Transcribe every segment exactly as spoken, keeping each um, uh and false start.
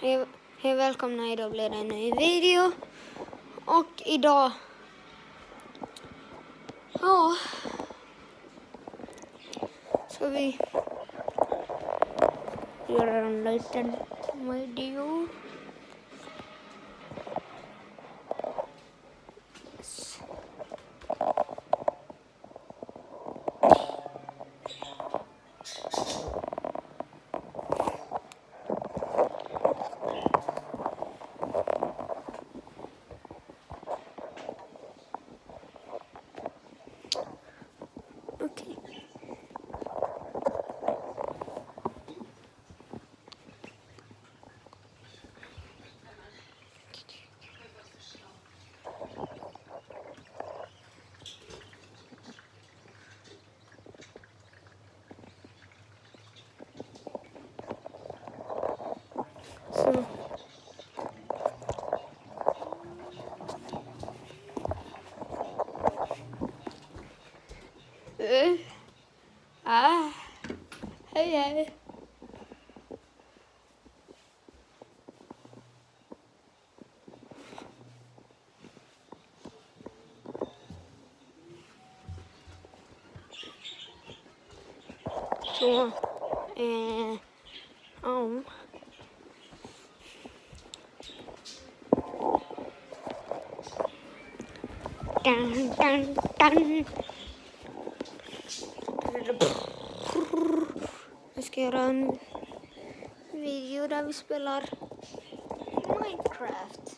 Hej, hej välkomna, idag blir det en ny video. Och idag... Ja... Ska vi... göra en liten video. Okej. Så. Uh. Ah. Hej hej. Så. Eh. Ja. Dun, dun, dun. Jag ska göra en video där vi spelar Minecraft.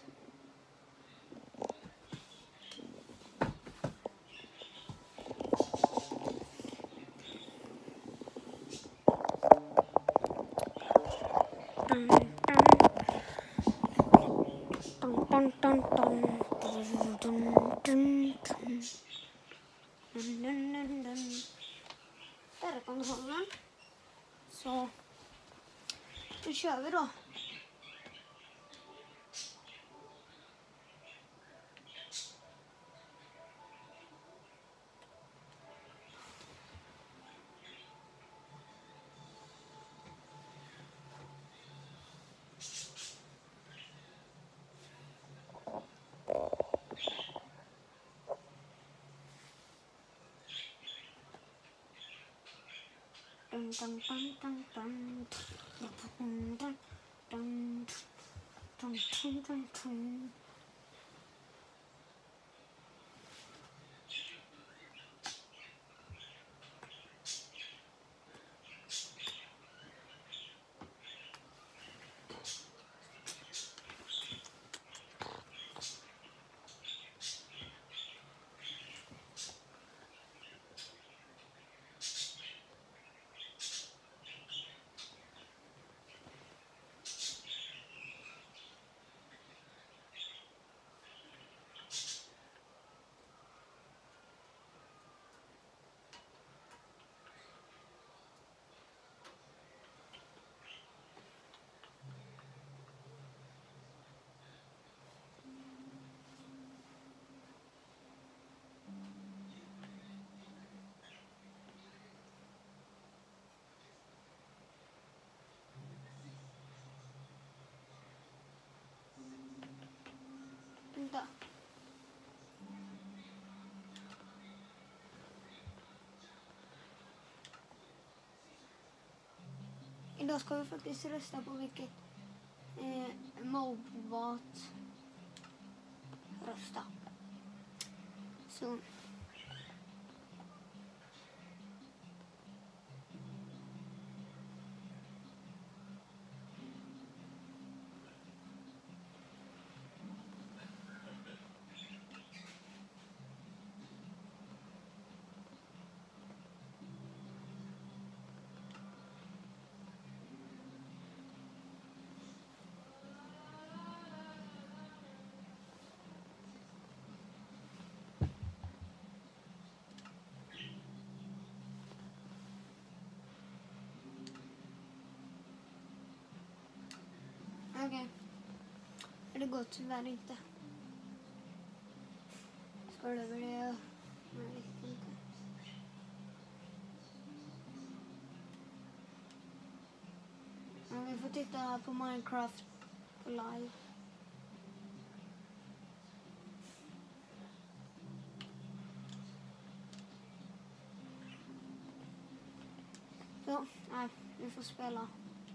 Dun, dun, dun, dun, dun. Dun, dun, dun, dun. Dun, dun, dun, dun. Där är kontrollen. Så då kör vi då. Dun, dun, dun, dun, dun. Dun, dun, dun. Dun, dun, dun, dun. Vänta. Idag ska vi faktiskt rösta på vilket eh, Mobot rösta. Så. Okej. Okay. Det går tyvärr inte. Ska det över det? Jag vet inte. Men vi får titta på Minecraft på live. Så, nej, vi får spela.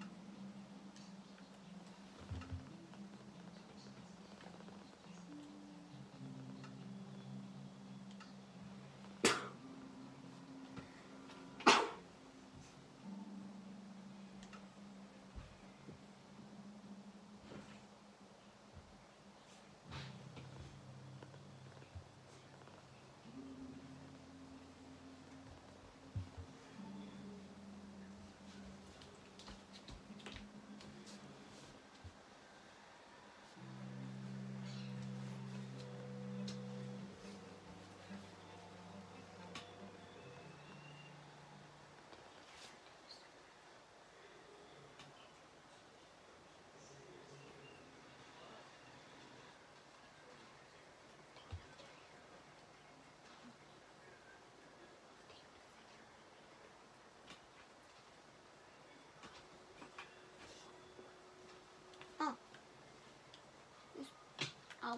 Au.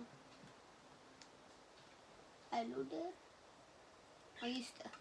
Hello där. Ja, just det.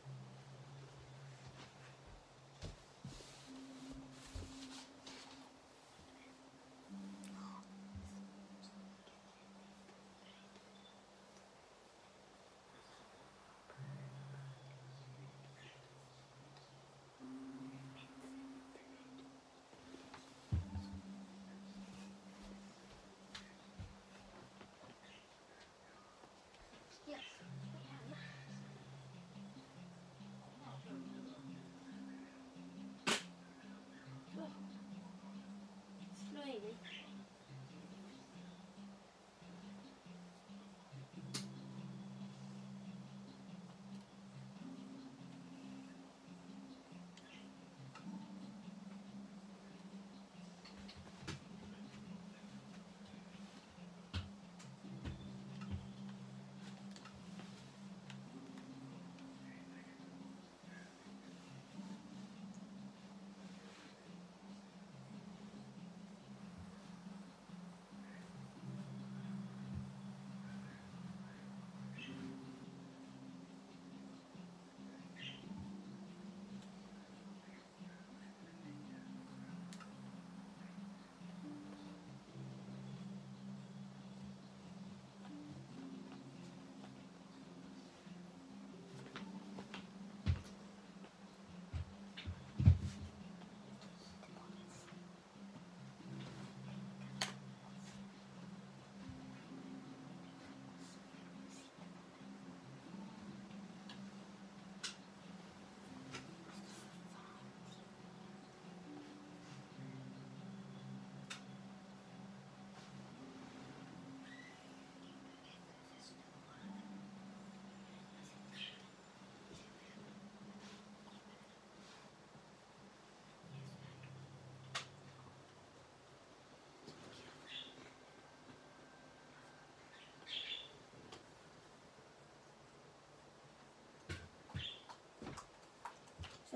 Så,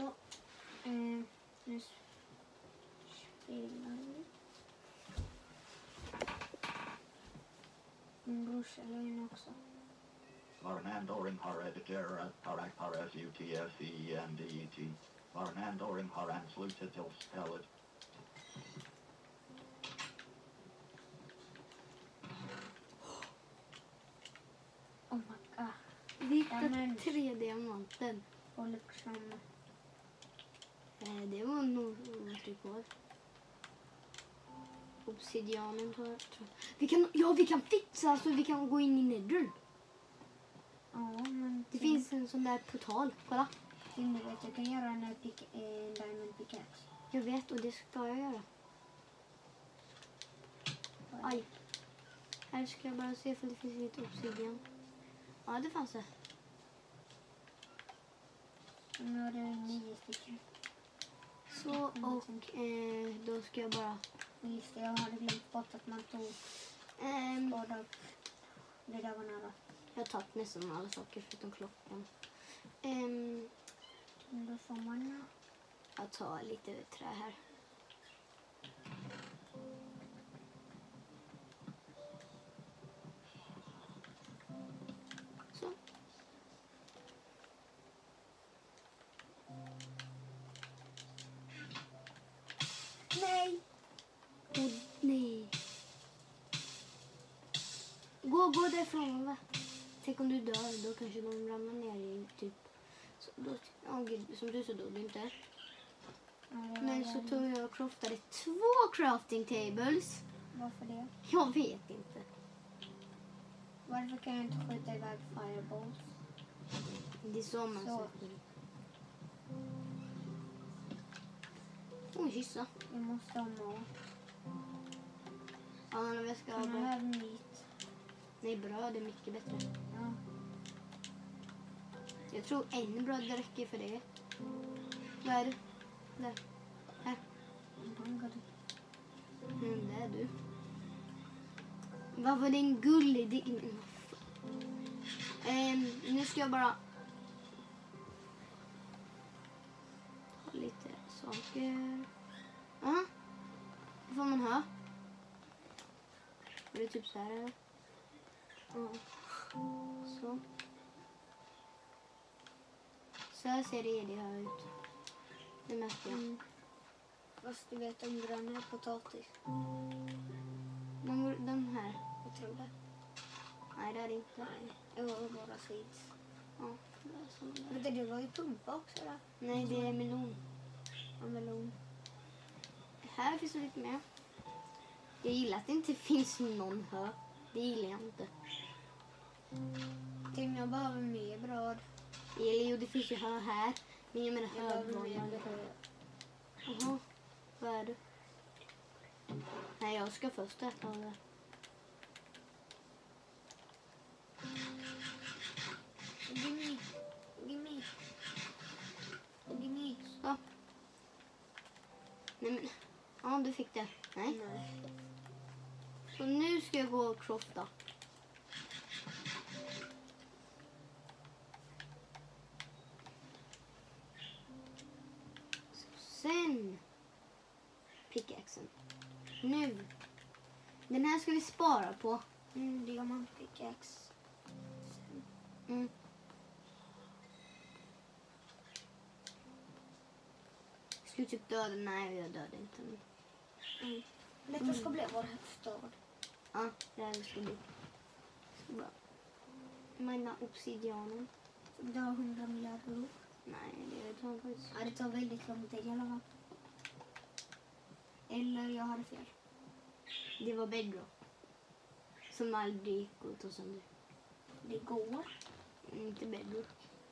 eh, nu spelar vi. Min brorsa la in också. Varnandoring har editor parak paras U T F E N D E T. Varnandoring har anslutit till stället. Oh my god. Vi hittade tre diamanter. Och liksom... Eh, det var nog något rekord. Obsidianen tror jag. Vi kan, ja, vi kan fixa så vi kan gå in i nedern. Ja, men... Det finns en sån där portal. Kolla. Du vet, jag kan göra en, pick, en diamond pickaxe. Jag vet, och det ska jag göra. Aj. Här ska jag bara se för det finns lite obsidian. Ja, det fanns det. Nu har det nio stycken. Så, och eh, då ska jag bara... Just det, jag hade glömt bort att man tog um, båda. Det där var nära. Jag har tagit nästan alla saker förutom klockan. Um, då får man... Jag tar lite trä här. gå därifrån, va? Tänk om du dör, då kanske de ramlar ner i typ... Så, då, oh, gud, som du så dog du inte. Ja, det var Men så jävligt. tog jag och craftade två crafting tables. Varför det? Jag vet inte. Varför kan jag inte skjuta iväg fireballs? Det är så man Så. sätter. Oj, kyssa. Vi måste ha mat. Ja, men jag ska ha Kan I bröd. have meat? Nej, bröd är mycket bättre. Ja. Jag tror en bröd räcker för det. Vad är det? Där. Här. Hungry. Mm, det är du. Vad var din gullig? Det... Ehm, nu ska jag bara ha lite saker. Aha. Det får man ha. Är det typ så här eller? Ja. Så. Så här ser det ediga ut. Det märker jag. Mm. Fast du vet om gröna är potatis. De, de här. Jag tror det. Nej, det är det inte. Nej, det var bara seeds. Ja, det är som det är. Men det, det var ju pumpa också där. Nej, det är melon. Ja, melon. Här finns det lite mer. Jag gillar att det inte finns någon hö. Det gillar jag inte. Tim, jag behöver mer bröd. Eller jo, det finns ju hö här. Men jag menar Jag hö. behöver var mer jag- bröd. Jaha, vad är det? Nej, jag ska först äta av det. Gimme. Gimme. Gimme. Så. Nej men, ja du fick det. Nej. Nej. Så nu ska jag gå och crofta. Sen pickaxen. Nu. Den här ska vi spara på. Mm, diamant pickaxe. Mm. Ska vi typ döda? Nej, jag dödade inte. Men... Mm. Detta ska bli vår stad. Ja, det här ska bli. Så bra. Mina obsidianen. Det har hundra miljarder år. Nej, det tar faktiskt. Ja, det tar väldigt lång tid i alla fall. Eller jag hade fel. Det var bedrock. Som aldrig gick att ta sönder. Det går. Mm, Inte bedrock.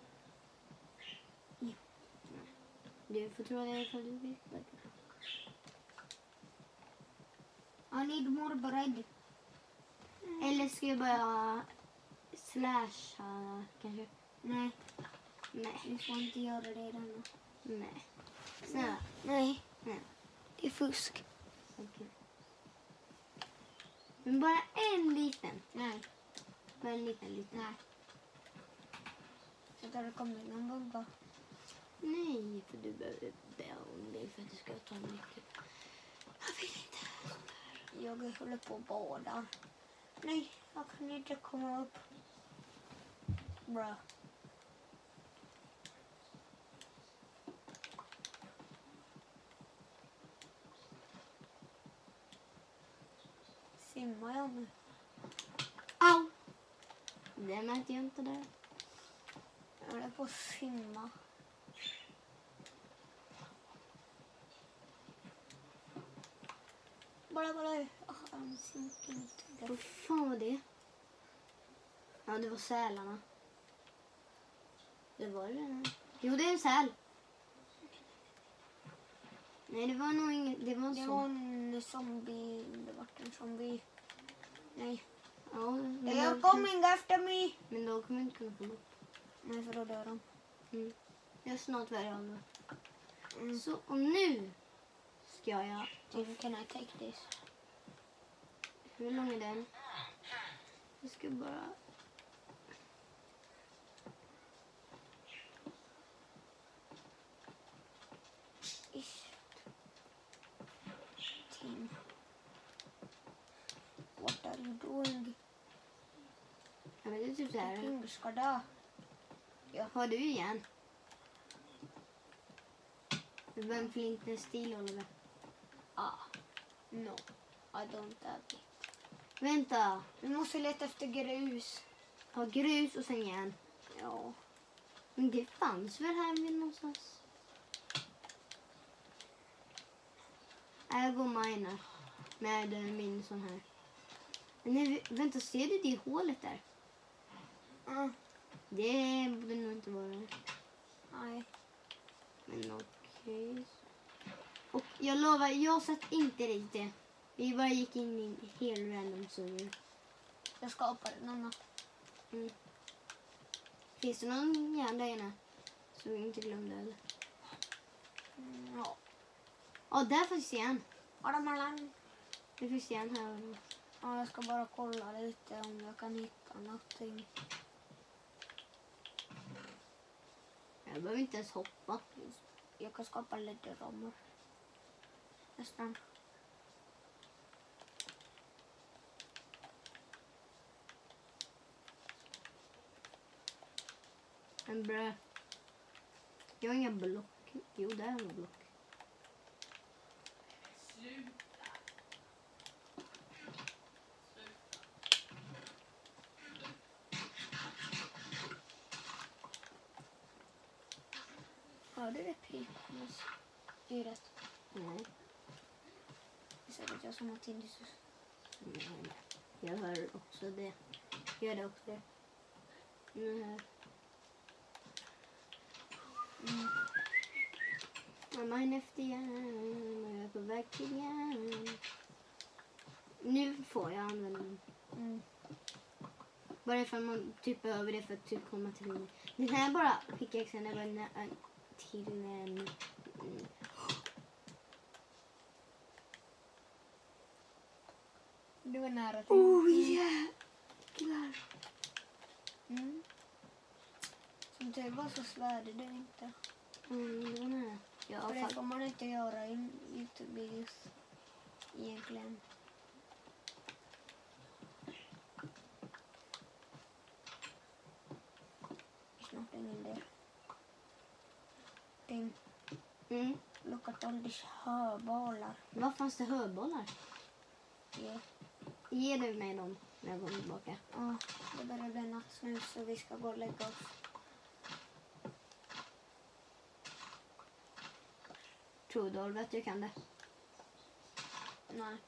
Ja. Nej. Du får tro det ifall du vet bedrock. I need more bread. Eller ska jag bara slasha kanske? Nej, Nej. vi får inte göra det redan. Nej. Snälla. Nej, Nej. det är fusk. Okej. Men bara en liten. Nej, Bara en liten, liten. nej. Så där det kommer någon bugga. Nej, för du behöver be om det för att du ska ta mycket. Jag vill inte. Jag håller på och badar. Nej, jag kan inte komma upp. Bra. Simmar jag nu? Au! Det märkte jag inte där. Jag håller på att simma. Bara, bara. Oh, I'm sinking to Vad death. fan var det? Ja, det var sälarna. Det var det den. Jo, det är en säl. Nej, det var nog inget. Det var en Det sån. var en zombie. Det var en zombie. Nej. Ja, men They are då, coming after me. men då kommer jag inte kunna komma upp. Nej, för då dör de. Mm. Jag är snart värre av det. Mm. Så, och nu ska jag... Tim, can I take this? Hur lång är den? Jag ska bara... Ish. Tim. What are you doing? Ja, men det är typ så här. Tim ska dö. Har du igen? Vem flinten stil, Oliver? Ah. No, I don't have it. Vänta. Vi måste leta efter grus. Ja, grus och sen järn. Ja. Men det fanns väl här vid någonstans? Jag går miner med eh, min sån här. Men nej, vänta, ser du det hålet där? Mm. Det borde nog inte vara det. Nej. Men okej. Och jag lovar, jag satt inte dit det. Vi bara gick in i en helt random server. Jag skapade någon. Mm. Finns det någon järn där inne? Så vi inte glömde eller? Mm, ja. Ja, där finns järn. Ja, de har land. Det finns järn här. Ja, jag ska bara kolla lite om jag kan hitta någonting. Jag behöver inte ens hoppa. Jag kan skapa lite ramar. Nästan. En brö. Jag har inga block. Jo, där har jag block. Hörde det pipmus? Det är rätt. Nej. Det ser ut som att tinnitus. Nej. Jag hör också det. Gör det också det. Nu här. Mm. Mamma är efter järn. Jag är på väg till järn. Nu får jag använda den. Mm. Bara ifall man typ behöver det för att typ komma till den. Den här bara pickaxen är bara nä- till en... Mm. Du är nära till. Oh jäklar! Mm. Som tur var så svärde det inte. Mm, den här. Ja, För det fast... får man inte göra i Youtube-videos. Egentligen. Snart ingen där. Tim, Mm. look at all these hörbalar. Vad fanns det hörbollar? Yeah. Ge du mig dem när jag kommer tillbaka. Ja, det börjar bli natt nu så vi ska gå och lägga oss. Tror du Oliver att jag kan det? Nej.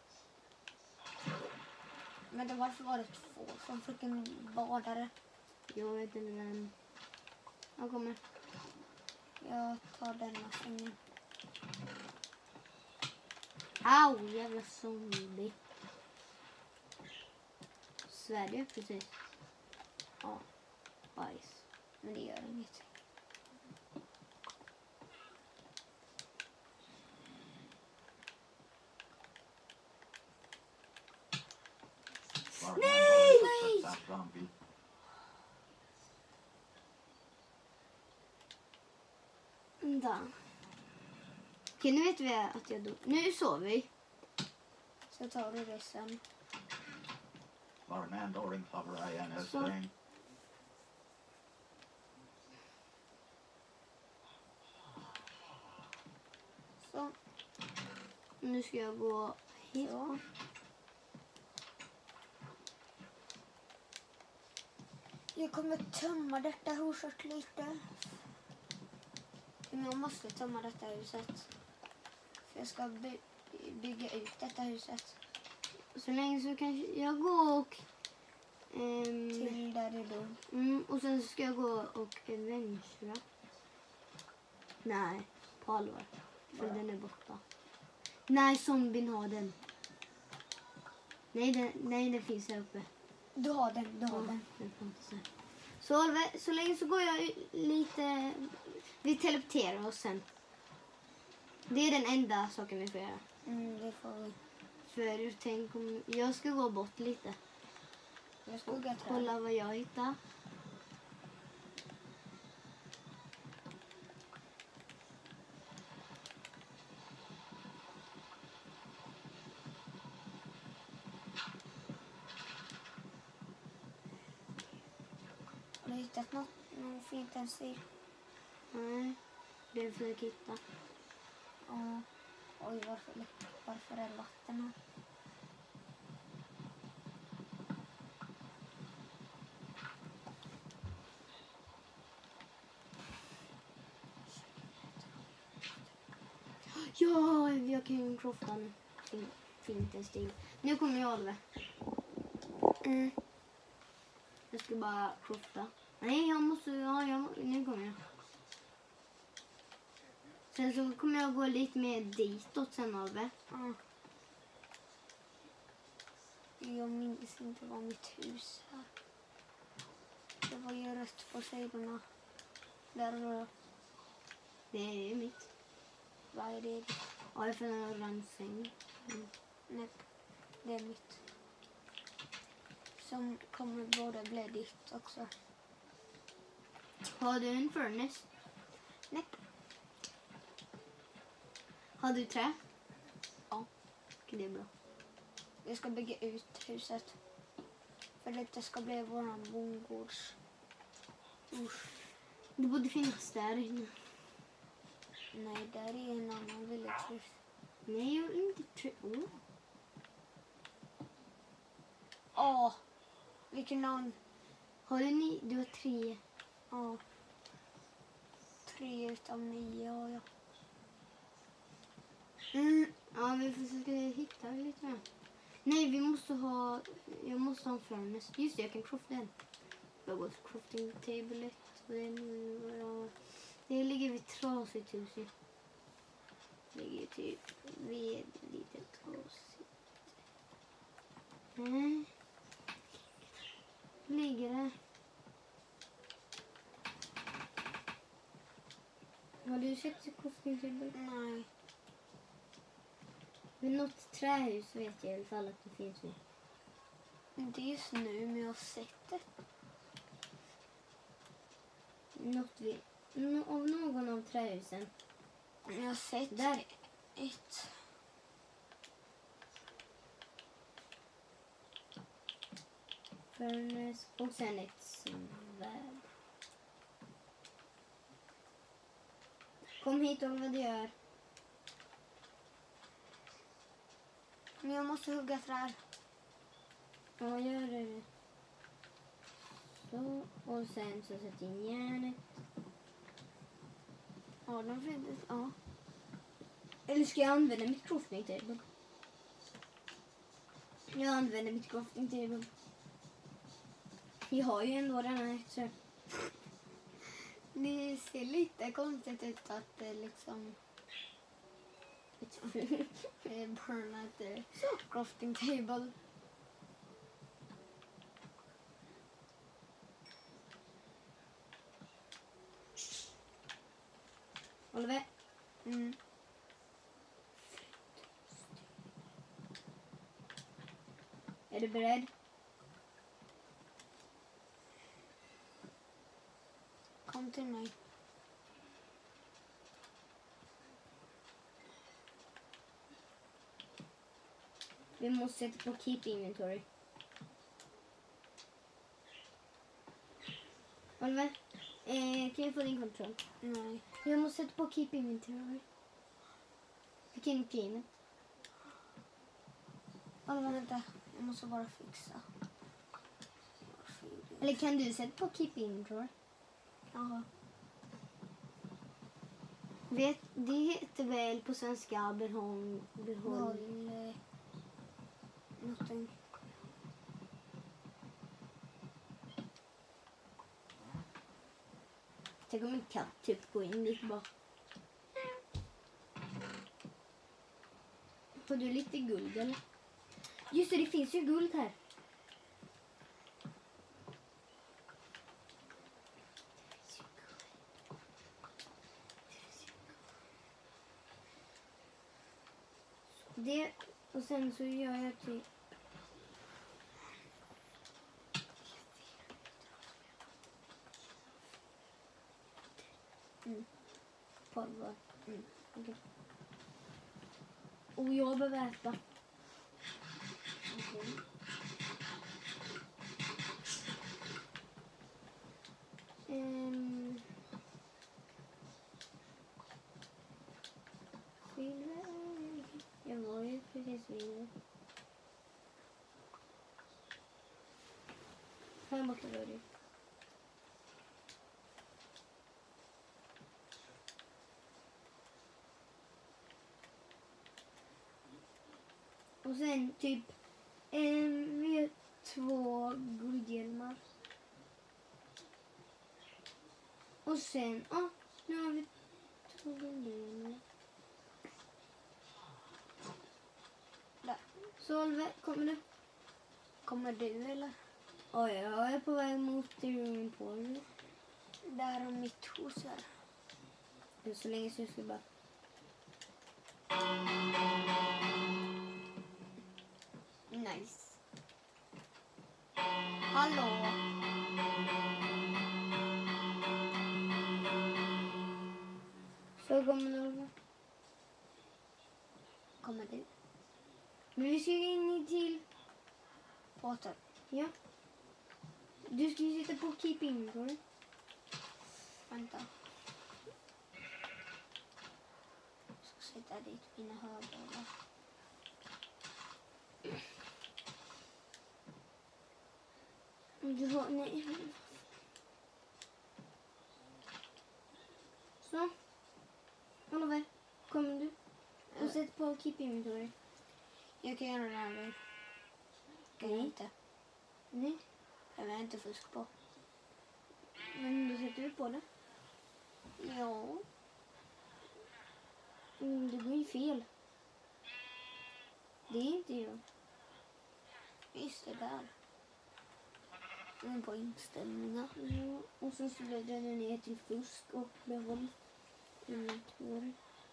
Men det varför var det två som fröken badare? Jag vet inte vem. Jag kommer. Jag tar denna sängen. Au, jävla zombie. Sverige, precis. Ja, bajs. Men det gör inget. Nej! Nej! Vänta. Okej, nu vet vi att jag dog. Nu sover vi. Så tar du det sen. Varnand Oring Favre I N S Så. saying. Så. Nu ska jag gå hit. Så. Jag kommer tömma detta huset lite. Men jag måste tömma detta huset. För jag ska by bygga ut detta huset. Så länge så kanske jag går och... ehm, Till där det dog. mm, och sen ska jag gå och avengera. Nej, på allvar. För den är borta. Nej, zombien har den. Nej, den, nej, den finns här uppe. Du har den, du har Ja, den. den fanns här. Så, Oliver, så länge så går jag lite... Vi teleporterar oss sen. Det är den enda saken vi får göra. Mm, det får vi. För tänk om... Jag ska gå bort lite. Jag ska hugga träd. Kolla vad jag hittar. Har du hittat något, något fint än sig? Nej, det får jag hitta. Ja. Oj, varför, varför är det vatten här? Ja, jag kan ju crofta en fin, fint en stil. Nu kommer jag Oliver. Mm. Jag ska bara crofta. Nej, jag måste... Ja, jag, nu kommer jag. Sen så kommer jag gå lite mer ditåt sen Oliver. Ja. Jag minns inte vad mitt hus är. Det var ju rött på sidorna. Där och Det är ju mitt. vad är det? Ja, jag får en orange säng. Mm. Nej, det är mitt. Som kommer både bli ditt också. Har du en furnace? Nej. Har du trä? Ja. Okej, det är bra. Jag ska bygga ut huset. För att det ska bli våran bondgårds. Usch. Det borde finnas där inne. Nej, där är en annan villagehus. Nej, jag vill inte trä. Oh. Åh, vilken namn. Har du ni? Du har tre. Ja. Tre utav nio har jag. Mm. Ja, vi får försöka hitta lite mer. Nej, vi måste ha... Jag måste ha en furnace. Just det, jag kan crofta den. Jag går till crafting table ett. Och den, ja, det ligger vid trasigt hus ju. Det ligger typ vid lite trasigt. Nej. Ligger det? Har du sett crafting table? Nej. Vid något trähus vet jag i alla fall att det finns nu. Inte just nu, men jag har sett det. Något vid... No, av någon av trähusen. Jag har sett Där. ett. Furnace och sen ett svärd. Kom hit och vad du gör. Men jag måste hugga träd. Ja, gör det. Så, och sen så sätter in järnet. Ja, de finns. Ja. Eller ska jag använda mitt crafting table? Jag använder mitt crafting table. Jag har ju ändå den här så. Det ser lite konstigt ut att det liksom är burnat eh, crafting table. Oliver, Mm. är du beredd? Kom till mig. Vi måste sätta på keep inventory. Oliver, eh, kan jag få din kontroll? Nej. Jag måste sätta på keep inventory. Vilken game? Oliver, vänta. Jag måste bara fixa. Eller kan du sätta på keep inventory? Jaha. Vet, det heter väl på svenska behåll... behåll. Behåll eh, någonting. Tänk om en katt typ går in lite bara. Får du lite guld eller? Just det, det finns ju guld här. Det, och sen så gör jag typ... Mm. Polvar. Mm. Okay. Och jag behöver äta. Okay. Um. Jag var ju precis vid. Här borta var det. Och sen typ en, vi har två guldhjälmar. Och sen, ja, nu har vi två guldhjälmar. Där. Så Oliver, kommer du? Kommer du eller? Ja, jag är på väg mot din på. Där är mitt hus här. Så länge så ska jag bara... Nice. Hallå? Så kommer du Oliver. Kommer du? Men vi ska ju in i till... Båten. Ja. Du ska ju sitta på Keep Inventory. Vänta. Jag ska sätta dit mina hörlurar. Du har... Nej. Så. Oliver, kommer du? Och sätt på Keep Inventory. Jag kan göra det här nu. Kan jag Nej. inte. Nej. Jag vill inte fuska på. Men då sätter du på det. Ja. Mm, det blir fel. Det är inte jag. Just det där. Den på inställningar. Ja, och sen så bläddrar den ner till fusk och behåll inventory.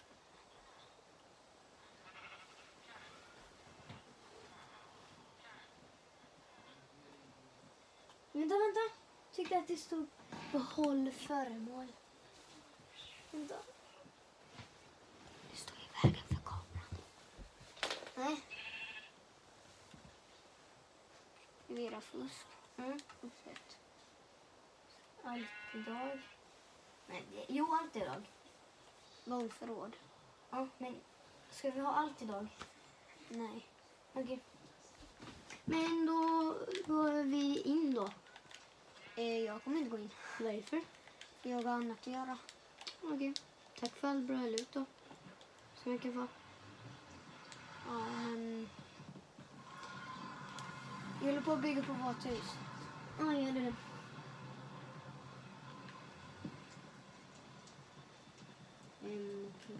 Vänta, vänta. Tyckte att det stod behåll föremål. Vänta. Det står i vägen för kameran. Nej. Vera fusk. Mm. Fortsätt. Allt idag. Nej, det, jo, allt idag. Bollförråd. Ja, men ska vi ha allt idag? Nej. Okej. Men då går vi in då. Eh, jag kommer inte gå in. Varför? För jag har annat att göra. Okej. Tack för all bra lut då. Som jag kan få. Ja, men... Jag håller på att bygga på vårt hus. Ja, jag gör det. Mm, okej.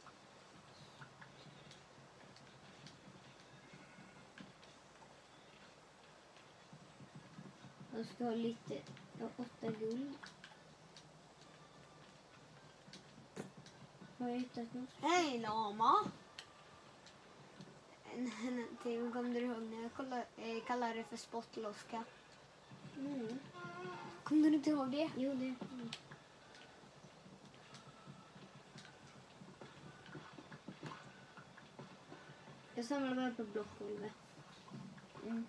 Jag ska ha lite, jag har åtta guld. Har jag hittat något? Hej lama! Tim, kommer du ihåg när jag kollade, eh, kallade det för spottloska? Nej. Kommer du inte ihåg det? Jo, det. Mm. Jag samlar bara på blockgolvet. Mm.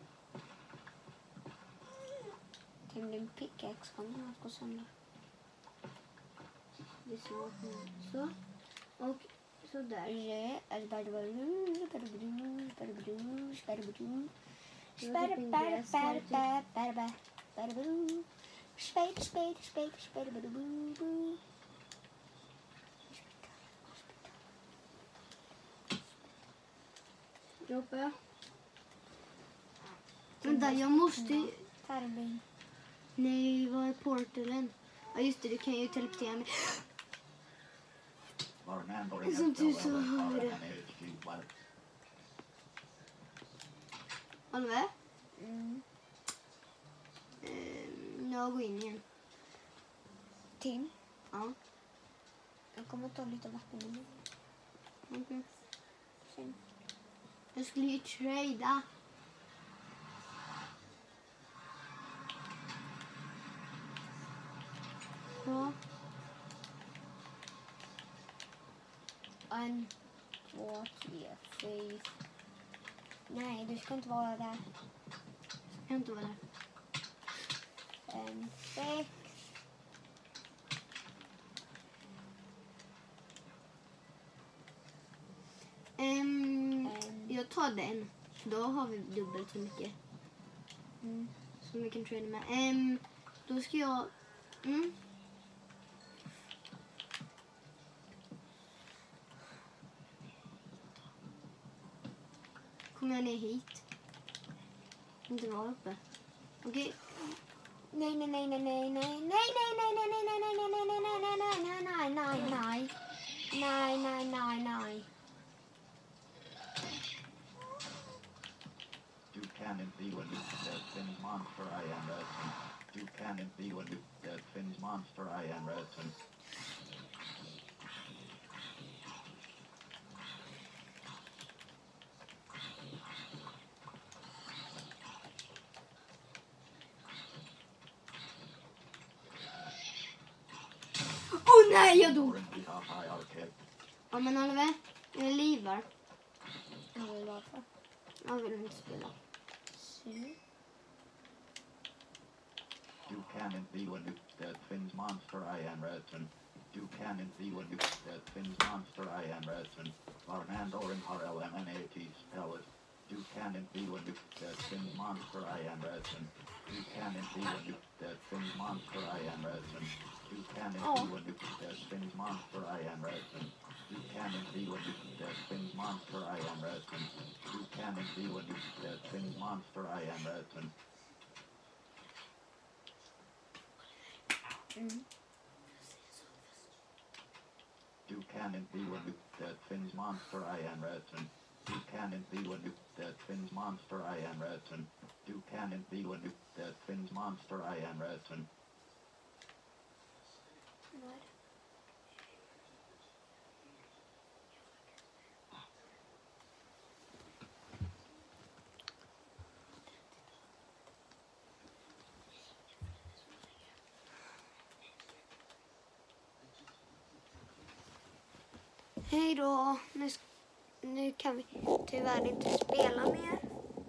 Tim, din pickaxe kommer att gå sönder. Det är så. Så. Och så där. Ja, sparabadu, sparabadu, sparabadu, sparabadu. Det var typ en gräs här, typ. Sparabadu, sparabadu. Spade, spade, spade, sparabadu. Droppar jag. Vänta, jag måste... Tarbin. Nej, vad är portalen? Ja, just det, du kan ju teleportera mig. Som du sa, har vi det. Oliver? Mm. Ehm, jag går in igen. Tim, Ja, jag kommer ta lite vatten nu. okej. Sen. Jag skulle ju trada. Ja. En, två, tre, fyra. Nej, du ska inte vara där. Jag kan inte vara där. Fem, sex. Ehm, En. jag tar den. Då har vi dubbelt så mycket Mm. som vi kan trada med. Ehm, då ska jag... Mm. kommer jag ner hit. Inte vara uppe. Okej. Nej, nej, nej, nej, nej, nej, nej, nej, nej, nej, nej, nej, nej, nej, nej, nej, nej, nej, nej, nej. Nej, nej, nej, nej. Du kan inte bli vad du det finns monster I am rädslan. Du kan inte bli vad du det finns monster I am rädslan. Åh nej, jag dog. Or in the half I arcade. Ja, men Oliver, jag är livar. Jag vill varför. Jag vill inte spela. Se. Du kan inte bli vad du det finns monster I am rädslan. Du kan inte bli vad du det finns monster I am rädslan. Varnandoring har L M N A T spellet. Du kan inte bli vad du det finns monster I am rädslan. Du kan inte bli vad du det finns monster I am rädslan. Du kan inte bli vad du det finns monster I am rädslan. Du kan inte bli vad du det finns monster I am rädslan. Du kan inte bli vad du det finns monster I am rädslan. Mm. Du kan inte bli vad du det finns monster I am rädslan. Du kan inte bli vad du det finns monster I am rädslan. Du kan inte bli vad du det finns monster I am rädslan. Hej då. Nu, sk- nu kan vi tyvärr inte spela mer.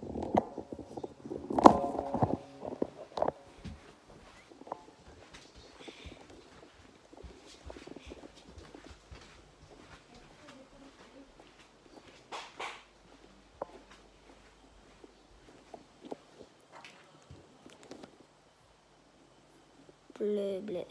Blö, blö.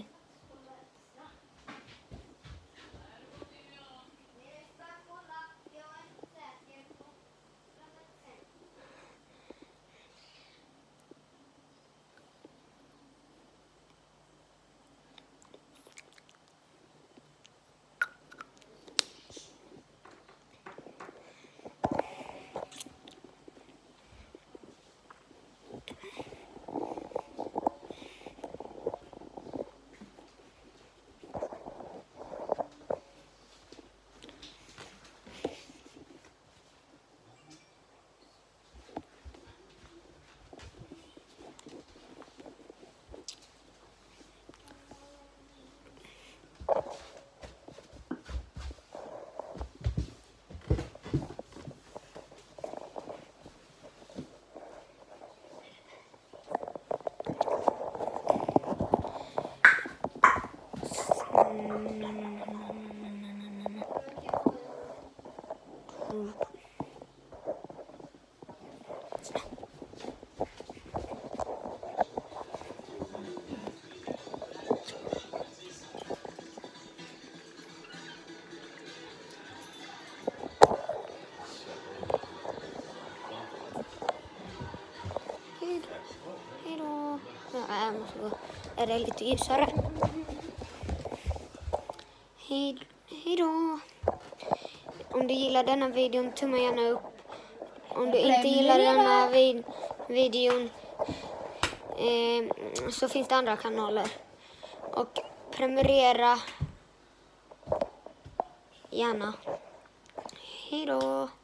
Hej då. Ja, jag måste gå. Är det lite ljusare? Hej, hej då. Om du gillar denna videon, tumma gärna upp. Om du inte gillar denna vid videon eh, så finns det andra kanaler. Och prenumerera gärna. Hej då.